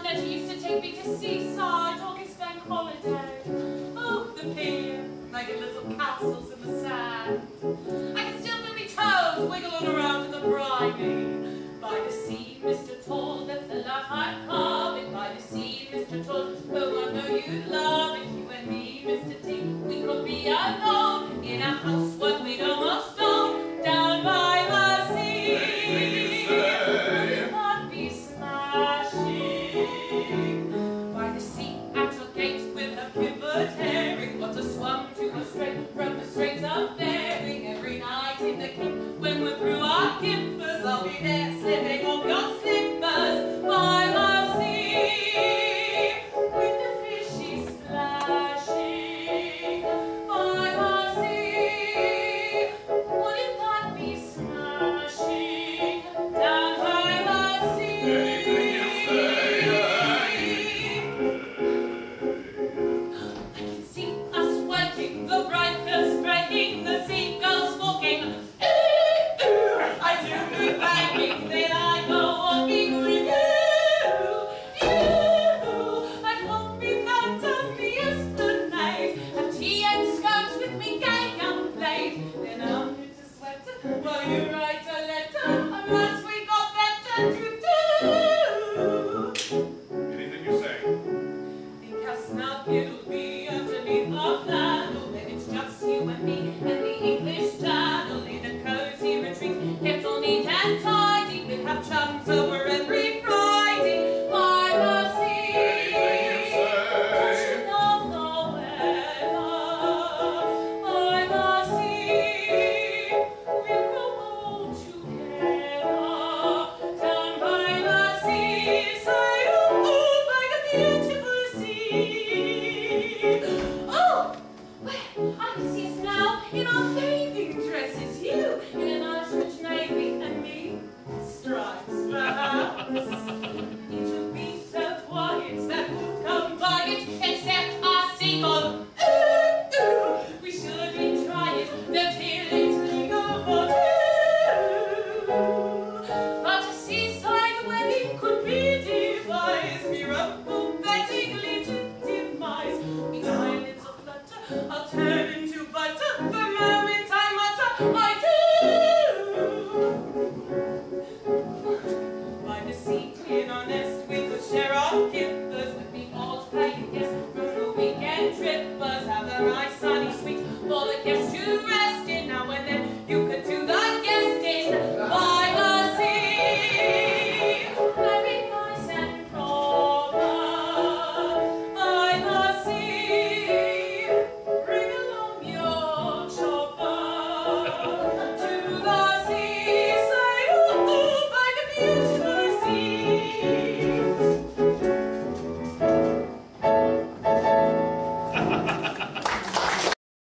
that he used to take me to seaside August bank holiday. Oh, the pier, like little castles in the sand. I can still feel my toes wiggling around in the briny. By the sea, Mr. Tall, that's the life I'm carving. By the sea, Mr. Tall, oh, I know you love it. You and me, Mr. T, we could be alone in a house what we'd almost own down by the sea. I'd be smashing.